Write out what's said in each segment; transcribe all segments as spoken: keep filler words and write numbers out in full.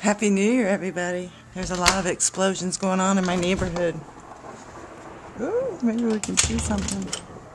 Happy New Year, everybody. There's a lot of explosions going on in my neighborhood. Ooh, maybe we can see something.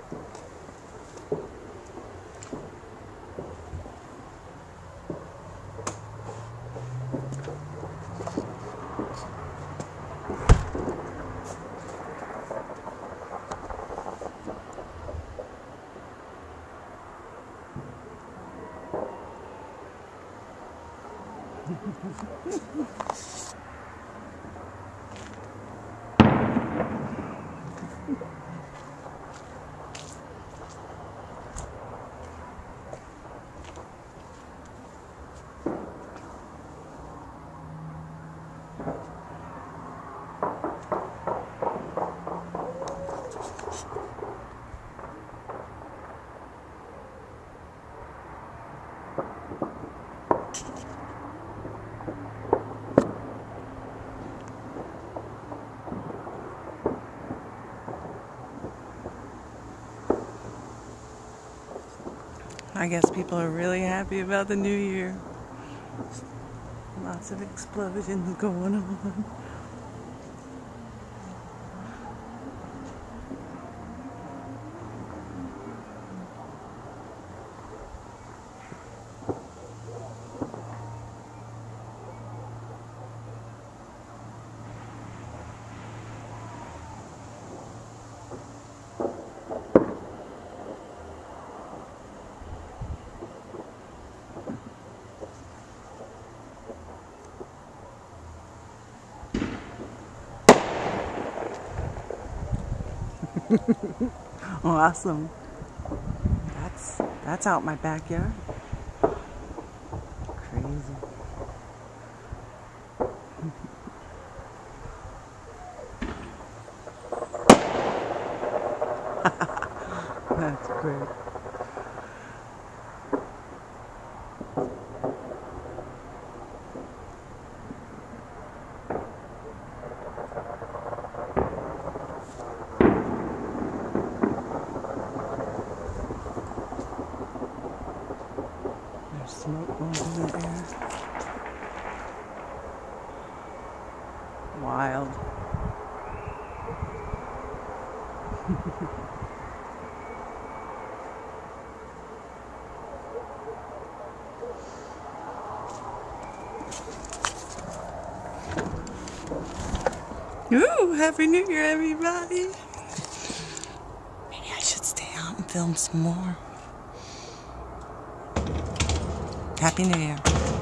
I guess people are really happy about the new year. Lots of explosions going on. Awesome. That's that's out my backyard. Crazy. That's great. There's smoke going through the air. Wild. Ooh, Happy New Year, everybody. Maybe I should stay out and film some more. Happy New Year.